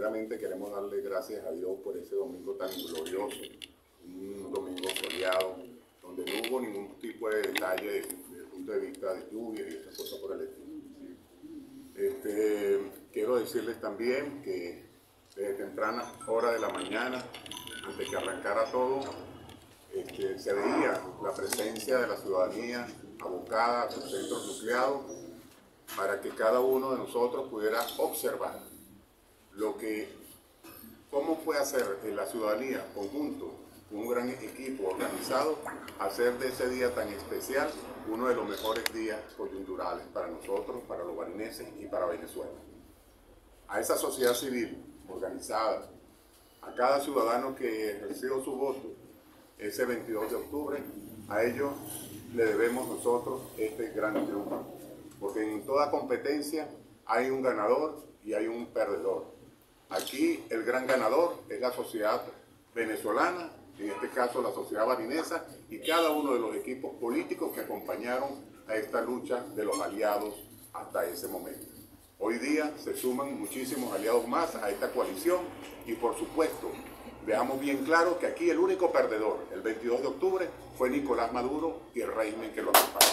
primeramente queremos darle gracias a Dios por ese domingo tan glorioso, un domingo soleado, donde no hubo ningún tipo de detalle desde el punto de vista de lluvia y esas cosas por el estilo. Quiero decirles también que desde tempranas horas de la mañana, antes que arrancara todo, se veía la presencia de la ciudadanía abocada a sus centros nucleados para que cada uno de nosotros pudiera observar cómo fue hacer en la ciudadanía conjunto, con un gran equipo organizado, hacer de ese día tan especial uno de los mejores días coyunturales para nosotros, para los barineses y para Venezuela. A esa sociedad civil organizada, a cada ciudadano que ejerció su voto ese 22 de octubre, a ellos le debemos nosotros este gran triunfo, porque en toda competencia hay un ganador y hay un perdedor. Aquí el gran ganador es la sociedad venezolana, en este caso la sociedad barinesa, y cada uno de los equipos políticos que acompañaron a esta lucha de los aliados hasta ese momento. Hoy día se suman muchísimos aliados más a esta coalición y por supuesto, veamos bien claro que aquí el único perdedor, el 22 de octubre, fue Nicolás Maduro y el régimen que lo acompaña.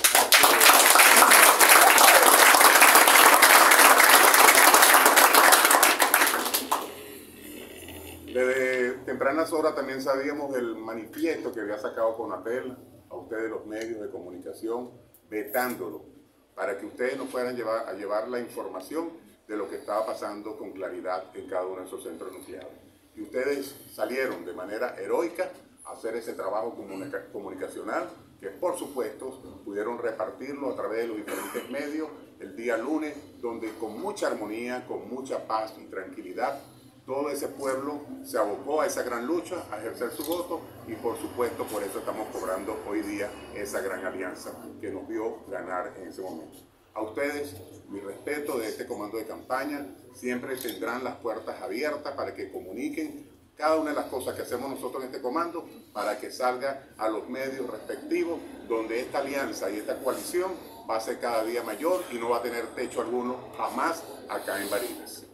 Desde tempranas horas también sabíamos del manifiesto que había sacado Conatel a ustedes los medios de comunicación, vetándolo, para que ustedes nos fueran a llevar la información de lo que estaba pasando con claridad en cada uno de esos centros nucleares. Y ustedes salieron de manera heroica a hacer ese trabajo comunicacional, que por supuesto pudieron repartirlo a través de los diferentes medios el día lunes, donde con mucha armonía, con mucha paz y tranquilidad, todo ese pueblo se abocó a esa gran lucha, a ejercer su voto y por supuesto por eso estamos cobrando hoy día esa gran alianza que nos vio ganar en ese momento. A ustedes, mi respeto de este comando de campaña, siempre tendrán las puertas abiertas para que comuniquen cada una de las cosas que hacemos nosotros en este comando para que salga a los medios respectivos donde esta alianza y esta coalición va a ser cada día mayor y no va a tener techo alguno jamás acá en Barinas.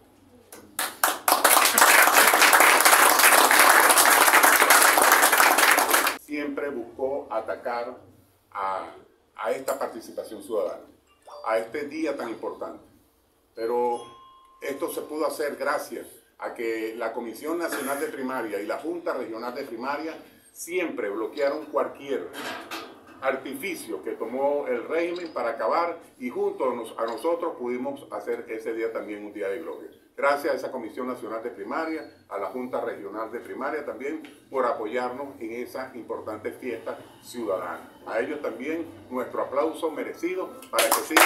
Siempre buscó atacar a esta participación ciudadana, a este día tan importante. Pero esto se pudo hacer gracias a que la Comisión Nacional de Primaria y la Junta Regional de Primaria siempre bloquearon cualquier artificio que tomó el régimen para acabar y junto a nosotros pudimos hacer ese día también un día de gloria. Gracias a esa Comisión Nacional de Primaria, a la Junta Regional de Primaria también por apoyarnos en esa importante fiesta ciudadana. A ellos también nuestro aplauso merecido para que sigan.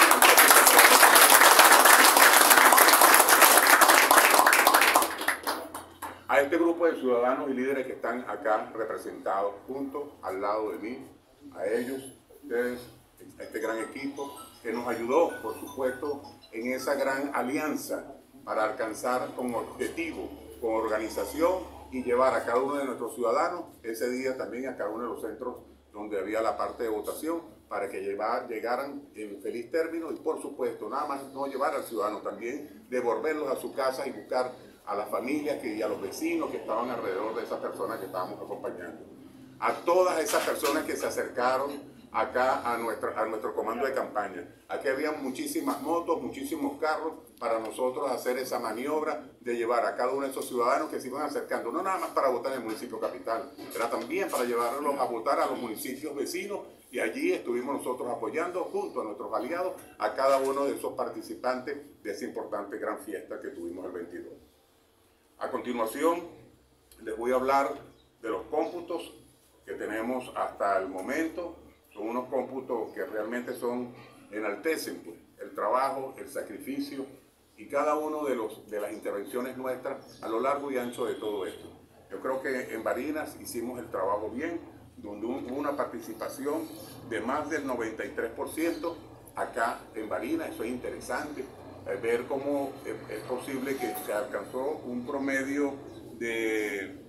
A este grupo de ciudadanos y líderes que están acá representados juntos al lado de mí, a ellos, ustedes, a este gran equipo que nos ayudó, por supuesto, en esa gran alianza para alcanzar con objetivo, con organización y llevar a cada uno de nuestros ciudadanos ese día también a cada uno de los centros donde había la parte de votación para que llegaran en feliz término y por supuesto nada más no llevar al ciudadano, también devolverlos a su casa y buscar a las familias y a los vecinos que estaban alrededor de esas personas que estábamos acompañando. A todas esas personas que se acercaron acá a nuestro comando de campaña. Aquí había muchísimas motos, muchísimos carros para nosotros hacer esa maniobra de llevar a cada uno de esos ciudadanos que se iban acercando, no nada más para votar en el municipio capital, era también para llevarlos a votar a los municipios vecinos y allí estuvimos nosotros apoyando junto a nuestros aliados a cada uno de esos participantes de esa importante gran fiesta que tuvimos el 22. A continuación les voy a hablar de los cómputos que tenemos hasta el momento. Son unos cómputos que realmente enaltecen pues, el trabajo, el sacrificio y cada uno de las intervenciones nuestras a lo largo y ancho de todo esto. Yo creo que en Barinas hicimos el trabajo bien, donde hubo una participación de más del 93% acá en Barinas. Eso es interesante, ver cómo es posible que se alcanzó un promedio de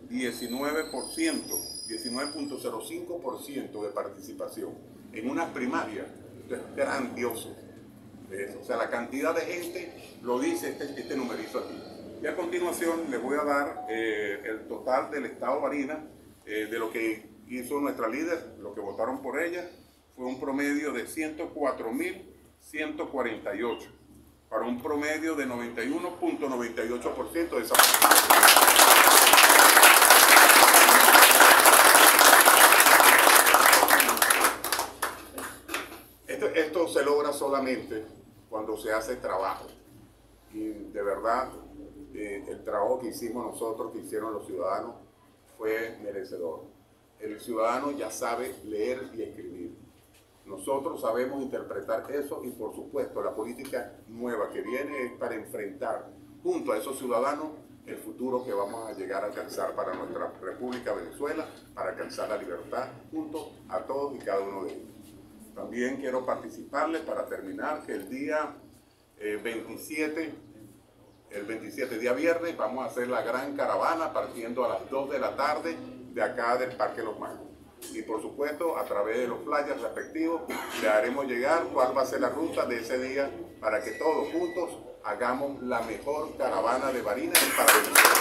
19.05% de participación en una primaria. Esto es grandioso. O sea, la cantidad de gente lo dice este numerito aquí. Y a continuación les voy a dar el total del estado Barinas, de lo que hizo nuestra líder, lo que votaron por ella, fue un promedio de 104.148, para un promedio de 91.98% de esa participación. Esto se logra solamente cuando se hace trabajo. Y de verdad, el trabajo que hicimos nosotros, que hicieron los ciudadanos, fue merecedor. El ciudadano ya sabe leer y escribir. Nosotros sabemos interpretar eso y, por supuesto, la política nueva que viene es para enfrentar junto a esos ciudadanos el futuro que vamos a llegar a alcanzar para nuestra República Venezuela, para alcanzar la libertad junto a todos y cada uno de ellos. También quiero participarles para terminar que el día 27, día viernes, vamos a hacer la gran caravana partiendo a las 2 de la tarde de acá del Parque Los Magos. Y por supuesto, a través de los flyers respectivos, le haremos llegar cuál va a ser la ruta de ese día para que todos juntos hagamos la mejor caravana de Barinas para Venezuela.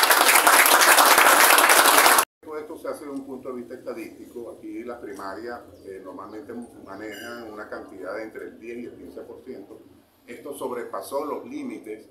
Todo esto se hace desde un punto de vista estadístico. Aquí las primarias normalmente manejan una cantidad de entre el 10 y el 15%. Esto sobrepasó los límites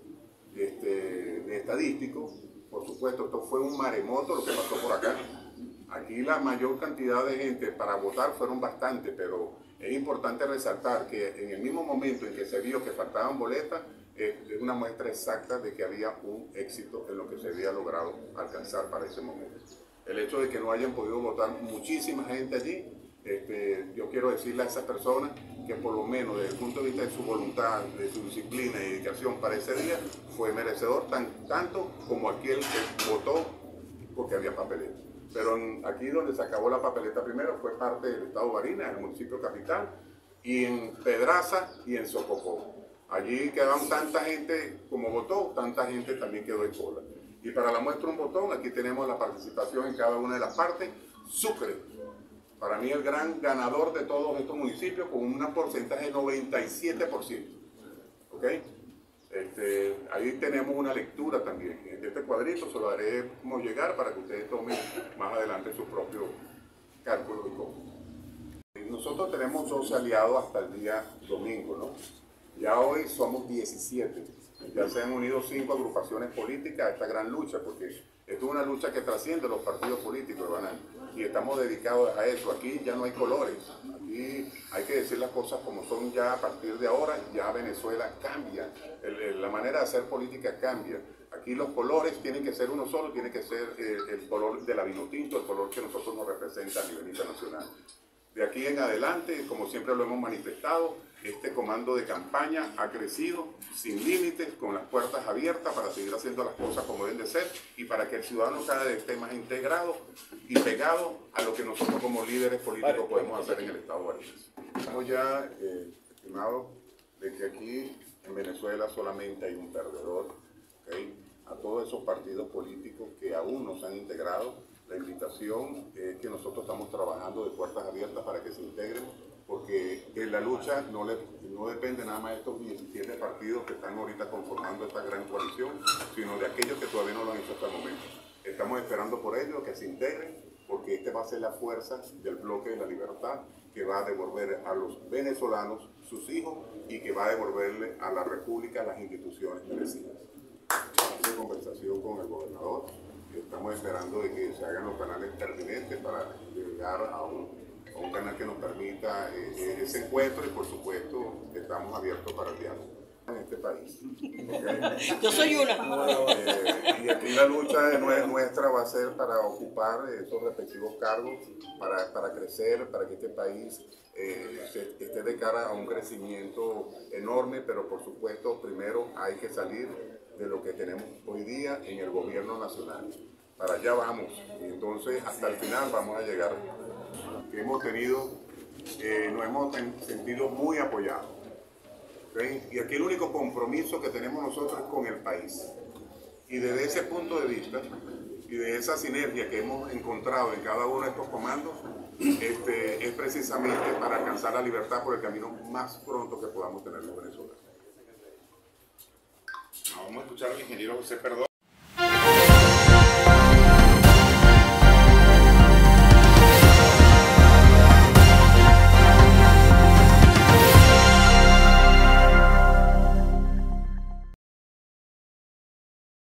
de estadístico. Por supuesto, esto fue un maremoto lo que pasó por acá. Aquí la mayor cantidad de gente para votar fueron bastante, pero es importante resaltar que en el mismo momento en que se vio que faltaban boletas, es una muestra exacta de que había un éxito en lo que se había logrado alcanzar para ese momento. El hecho de que no hayan podido votar muchísima gente allí, yo quiero decirle a esas personas que por lo menos desde el punto de vista de su voluntad, de su disciplina y dedicación para ese día, fue merecedor tanto como aquel que votó porque había papeleta. Pero aquí donde se acabó la papeleta primero fue parte del estado Barinas, el municipio capital, y en Pedraza y en Sococó. Allí quedaron tanta gente como votó, tanta gente también quedó en cola. Y para la muestra un botón, aquí tenemos la participación en cada una de las partes. Sucre, para mí el gran ganador de todos estos municipios, con un porcentaje de 97%. ¿Ok? Ahí tenemos una lectura también. En este cuadrito se lo haremos llegar para que ustedes tomen más adelante sus propios cálculos y costos. Nosotros tenemos 12 aliados hasta el día domingo, ¿no? Ya hoy somos 17. Ya se han unido 5 agrupaciones políticas a esta gran lucha, porque esto es una lucha que trasciende los partidos políticos, ¿verdad? Y estamos dedicados a eso. Aquí ya no hay colores. Aquí hay que decir las cosas como son ya a partir de ahora. Ya Venezuela cambia. La manera de hacer política cambia. Aquí los colores tienen que ser uno solo, tiene que ser el color de la vinotinto, el color que a nosotros nos representa a nivel internacional. De aquí en adelante, como siempre lo hemos manifestado, este comando de campaña ha crecido sin límites, con las puertas abiertas para seguir haciendo las cosas como deben de ser y para que el ciudadano cada vez esté más integrado y pegado a lo que nosotros como líderes políticos podemos hacer en el estado Barinas. Estamos ya, estimados, de que aquí en Venezuela solamente hay un perdedor, ¿okay? A todos esos partidos políticos que aún no se han integrado, la invitación es que nosotros estamos trabajando de puertas abiertas para que se integren, porque en la lucha no depende nada más de estos 17 partidos que están ahorita conformando esta gran coalición, sino de aquellos que todavía no lo han hecho hasta el momento. Estamos esperando por ellos que se integren, porque este va a ser la fuerza del bloque de la libertad que va a devolver a los venezolanos sus hijos y que va a devolverle a la República las instituciones merecidas. Hace conversación con el gobernador. Estamos esperando de que se hagan los canales pertinentes para llegar a un canal que nos permita ese encuentro y por supuesto estamos abiertos para el diálogo en este país. ¿Okay? Yo soy una. Y aquí la lucha nuestra va a ser para ocupar esos respectivos cargos, para crecer, para que este país esté de cara a un crecimiento enorme, pero por supuesto primero hay que salir de lo que tenemos hoy día en el gobierno nacional. Para allá vamos, y entonces hasta el final vamos a llegar. Que hemos tenido, nos hemos sentido muy apoyados. ¿Okay? Y aquí el único compromiso que tenemos nosotros es con el país. Y desde ese punto de vista, y de esa sinergia que hemos encontrado en cada uno de estos comandos, es precisamente para alcanzar la libertad por el camino más pronto que podamos tener los venezolanos. Vamos a escuchar al ingeniero José Perdón.